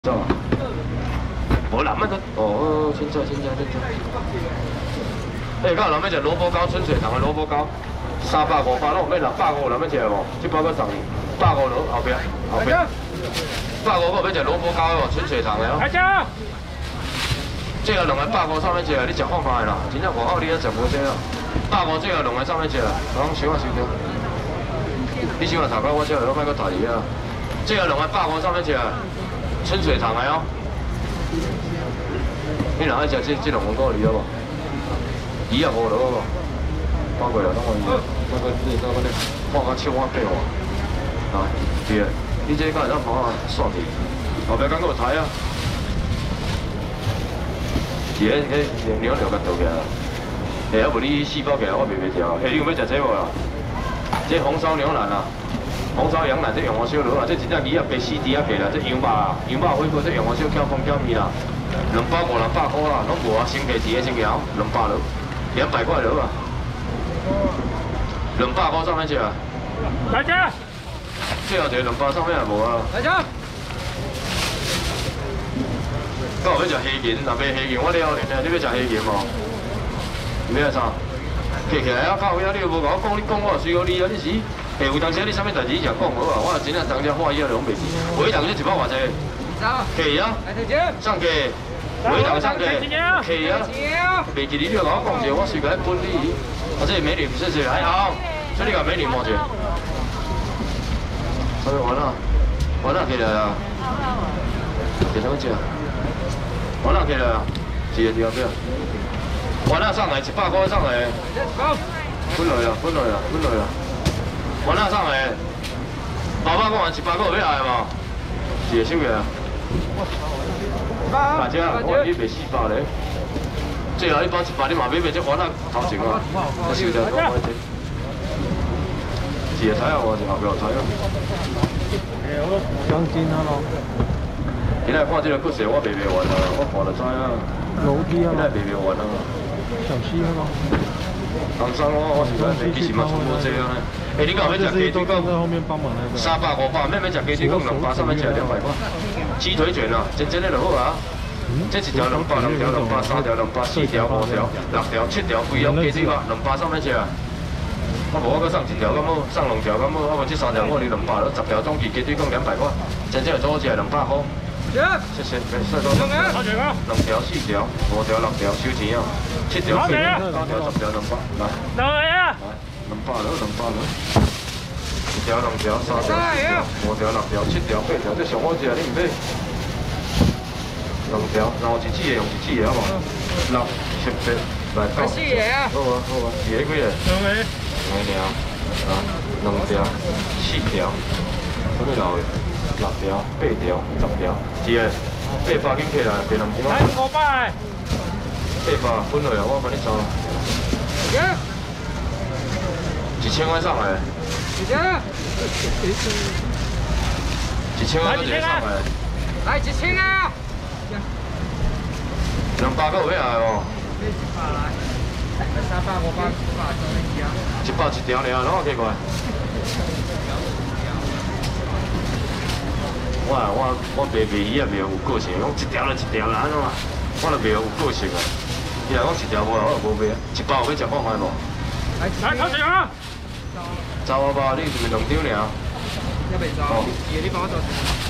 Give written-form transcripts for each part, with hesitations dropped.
走啊！无人啊都哦，凊彩。到人要食萝卜糕，春水堂的萝卜糕，350包，拢有要650，人要食无？这包搁送你，150后壁。150个要食萝卜糕哦，春水堂的哦。这个两个150上面食，你食看看的啦，真正外口你也食无这啊。150这个两个上面食，拢收啊收着。你想下头壳，我这个莫搁大鱼啊。这个两个150上面食，春水堂的哦。你若爱食这两碗锅鱼好无？250好无？包过来，拢可以。那个你到嗰啲放到7碗8碗，啊，对啊。你这敢会当放啊涮去？后壁敢有台啊？是迄牛肉甲倒起来。啊无你4包起来我卖袂掉。你有要食这无啦？这红烧牛腩啊，红烧羊腩这用我烧落啊，这真正鱼啊白丝底啊起来，这羊肉啊，羊肉火锅这用我烧搅风搅面啦。2包500块啦，拢无啊，生计一个生条200落，200块落啊。200块上面吃啊？来吃。最后一个200上面也无啊。来吃。到要食虾仁，若卖虾仁我了你呢，你要食虾仁无？你要啥？客起来啊，到尾啊，你又无甲我讲，你讲我随和你啊，你是。有当时你啥物代志你就讲好啊，我真正当时话语啊拢袂记。每当时1包偌济？客啊，上客。每当上客，客啊，袂记你就甲我讲者，我随个分你。啊，这美女不是还好，这里个美女摸者。完了起来啊！给他们吃。完了起来啊！几个对啊？完了上来100块上来。分落啊！完了上来，800块完100块要来无？一个收个啊！大家，我你卖400咧，最后一包100，你嘛买这完了头前啊，我收掉多一点。一个台啊，我是后边台啊。钢筋啊咯。今仔看这个骨髓，我卖完啊，我看就知啊。楼梯啊。今仔卖完啊。小溪啊咯。红山我是讲，你是嘛出无济啊？你讲要食鸡腿羹，300、500，咩食鸡腿羹200，上面食200块。鸡腿卷啊，真的就好啊。这1条200，2条200，3条200，4条5条6条7条，9条鸡腿羹200上面食啊。我无我搁送1条，敢冇送2条，敢冇我这3条我你200了，10条总计鸡腿羹200块，真正做好食200块。谢谢，帅哥。2条、4条、5条、6条收钱啊，7条、8条、9条、10条200，来。来啊！200了，200了。1条、2条、3条、4条、5条、6条、7条、8条，这上好食，你唔买？2条，然后一支的用一支的好无？6、7、8，来9。4个啊！好啊，好啊，2个几个？2个。2个了，啊，2条、4条，什么老的？6条、8条、10条，是的，800斤起来，别2斤啊。来500。800分落来，我帮你收。1000块上来。1000块就上来。来1000啊！200个有要来无？300、500、100一条尔，拢有加过来。我卖鱼也卖有个性，讲1条就1条啦，安怎啊？我就卖有个性啊。伊若讲1条无啦，我就无卖啊。1包有要食看卖无？来头前啊！走啊吧，你是咪2张尔？还未走。哦。你帮我走。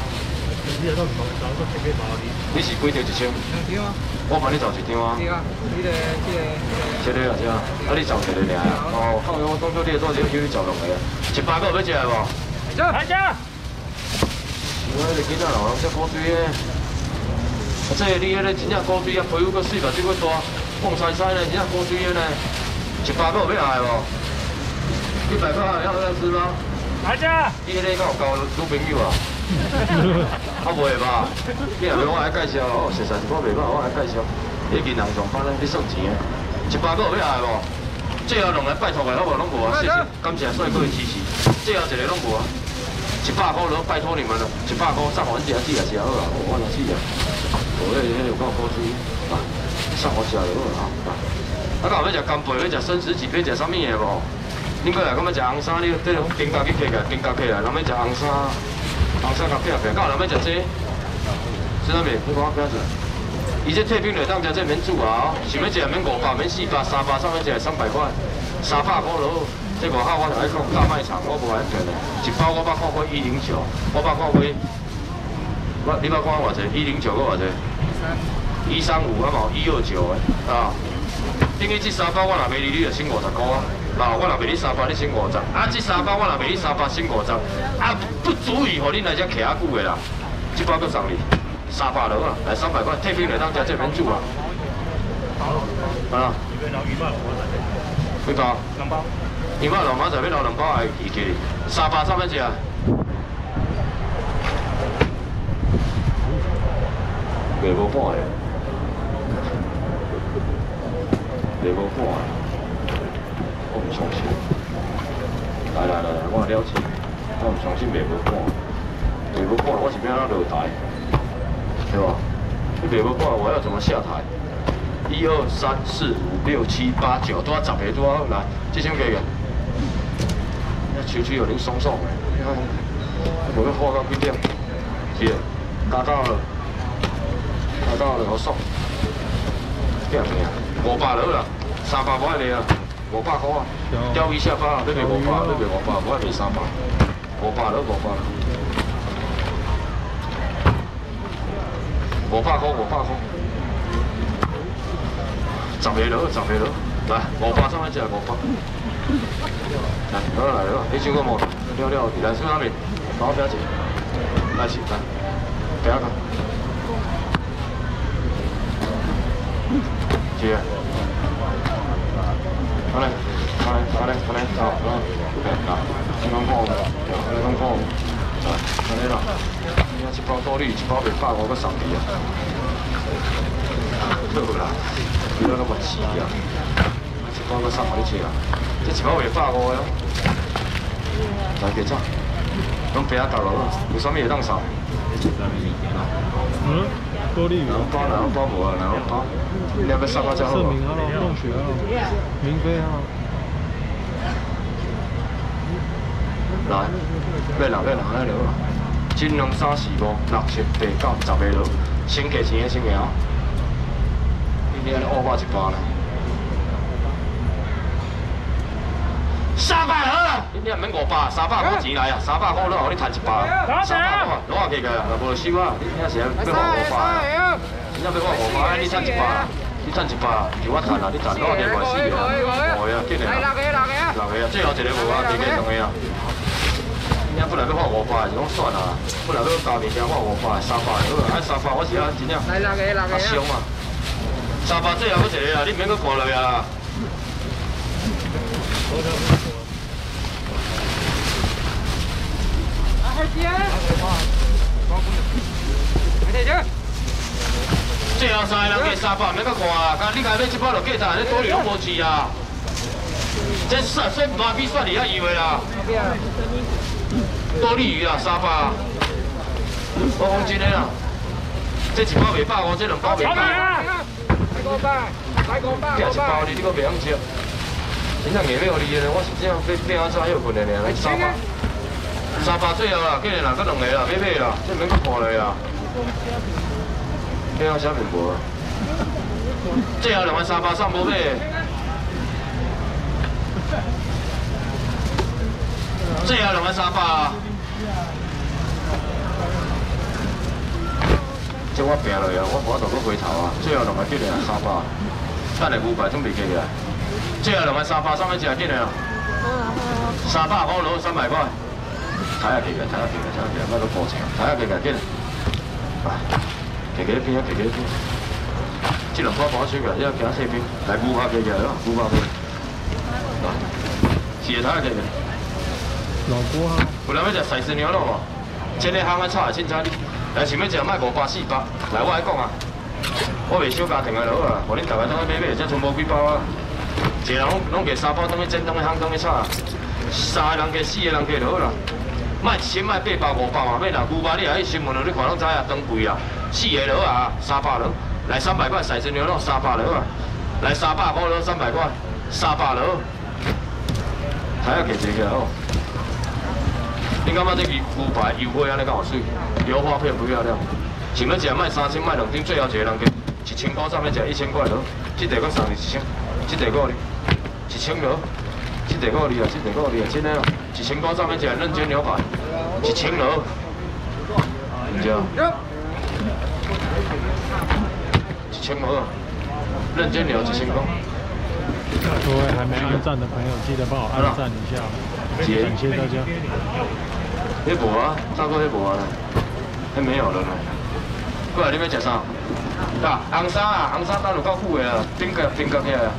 你是几条1千？2张啊。我帮你走1张啊。对啊，这个啊，这啊。啊，你走一个尔啊？哦，靠！我当初你做这个叫你走2个啊。100个有要食无？来食。我迄个囡仔老人食古水的，啊，这你迄个真正古水啊，皮肤搁水目睭搁大，蹦晒晒呢，真正古水的呢。100个有要来无？100块要吃吗？来吃。你迄个敢有交女朋友啊？啊袂吧？你若要我来介绍哦，实在是我袂歹，我来介绍。你银行上班咧，你算钱的。100个有要来无？最后2个拜托的，好无？拢无啊，谢谢，感谢帅哥的支持。最后1个拢无啊。100块了，拜托你们了。100块上完吃也吃好啊，我哪吃啊？我迄有够古水啊，上完吃就好啊。啊，到要食干贝，要食生食鸡，要食啥物的无？恁过来，敢要食红衫？你这种冰甲去起来，冰甲起来，人要食红衫，红衫甲撇撇。到人要食这真那边，你看标准。伊这退冰落当食这免煮啊，想要食免500，免400、300，上面食300块，300块咯。这外口我就爱讲大卖场，我无安全的，一包我捌看过109，我捌看过，你捌看偌济？109个偌济？135啊嘛，129的啊。等于这3包我若卖你，你就省50块啊。啊，我若卖你300，你省50。啊，这3包我若卖你300，省50。啊，不足以互恁来遮徛啊久的啦。这包搁送你300落啊，来300块，退冰来当食这免煮啊。啊。几包？2包。2包2包就要留2包来记起，300上面食。卖无半个，卖无半个，我唔相信。来，我了解，我唔相信卖无半，卖无半，我是要安怎落台，对吧？你卖无半，我要怎么下台？1、2、3、4、5、6、7、8、9，拄啊10个拄啊好，来，这箱加个。手指有点松松的，你看，我要画到几点？是，达到了，好爽。几啊？500落啦，300无爱卖啊，500块啊。钓鱼下巴啊，要卖500，要卖500，我爱卖300。500落，500落。500块，500块。10个落，10个落，来500上面食500。来，来，你先个无，了，来什么面？帮我标记，来是来，第二个，是啊，好嘞，好，先讲看，来，安尼啦，你一包多利，一包150，我送你啊，好啦，你那个么急啊？一包我送互你吃啊。这一包150哟，来几只？拢平啊倒落，有啥物会当送？ 多利鱼。 两包无啊，两包。你要送到遮好？ 盛名啊，弄血啊，明飞啊。 来，买安尼落啦。金龙3、4、5、6、7、8、9、10个落，先价钱的先苗。你安尼乌我1包呢？300好啦，你也免500，300块钱来啊，300块落，互你赚100，300块，攞下价啊，若无就收啊，你听是要我500，真正要我500，你赚100，你赚100，就我赚啊，你赚攞下价袂死个，无个啊，紧个啊，6个啊，最后一个无啊，加加2个啊，你本来要我500，是讲算啊，本来要加面加我500，300好啊，300我是啊，真正啊凶啊，300最后要一个啦，你免搁看落啊。最后3个人加300，免搁看啊！你家买1包就价值，你多利拢无钱啊！这算麻痹算你遐油的啦。多利鱼啊，300。我讲真的啦，这1包150，这2包100。加1包你搁袂晓食。真正硬要互你的，我是真正要安怎休困的呢？300最后啦，今日啦，搁2个啦，要买啦，这免搁看落啦。要啥面无？最后2万300送无买。最后2万300啊！这我拼落啊，我无法度搁回头啊。最后2万几个300，等下500总袂计啊。最后2万300，上面食紧的啊！300块落300块，睇下几个，莫搁高钱，睇下几个紧。加边啊，加边。这2包包收个，要加4边，来500加咯，500块。是睇下几个。 老锅啊！ 有人要食西式牛肉无？这个烘个炒的凊彩你，来想要食卖500、400，来我来讲啊，我袂小家庭的就好啊，互恁大家当去买，这剩无几包啊。一个人拢加3包，当去煎，当去烘，当去炒，3个人加4个人加就好啦。卖1000卖800、500嘛，买啦500你也去新闻你看拢知啊，当贵啊，4个就好啊，300落，来300块西式牛肉300落啊，来300块落300块，300落，睇下价钱个好。你感觉这牛排油花安尼敢有水？油花片不漂亮？ 想要食卖3000，卖2斤，最后一个人计1000块，上面食1000块咯。这地佫送你1000，这地佫你1000咯，这地佫你啊，这地佫你啊，真的哦，1000块上面食认真牛排，1000咯，唔知啊，1000咯，认真牛1000块。 各位还没按赞的朋友，记得帮我按赞一下，感谢大家。 迄无啊，大哥迄无啊，迄没有了呢。过来，你要食啥？啊，红沙啊，红沙等有够久的啊，顶起来啊。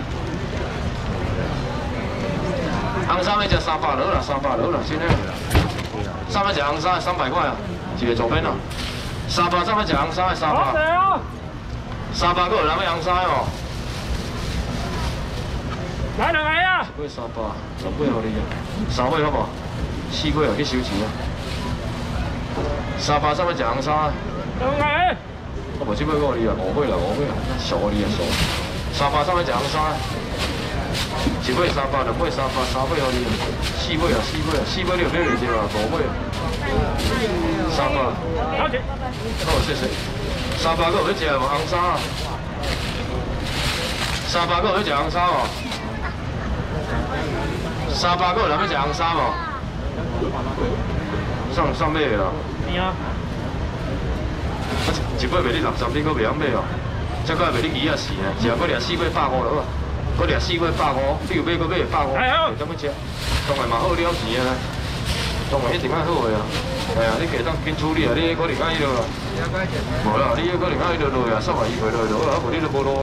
红沙要食300落啦，300落啦，真的。上面食红沙300块啊，一个左边啊。300上面食红沙的300。300个有人要红沙哦。 来两个啊！ 买300，10尾互你啊，3尾好无？4尾互去收钱啊。300上面食红沙。 两个。 我无即尾互你啊，5尾啦，熟你啊熟。300上面食红沙。1尾300，2尾300，3尾互你啊。4尾啊，4尾你有买袂着啊，5尾。300。好，谢谢。300个有要食无红沙？300个有要食红沙无？300个有人要食红沙无？上尾啦。 你啊？ 一尾卖你60，你搁袂晓买哦。再搁卖你2啊4呢，食搁掠4尾150落啊，搁掠4尾150，你有买搁买150，会怎么食？当然嘛好了钱啊，当然一定较好个啊。哎呀，你加当紧处理啊，你可能迄落啊，无啦，你可能迄落落啊，送来伊回落，啊，无你都无落。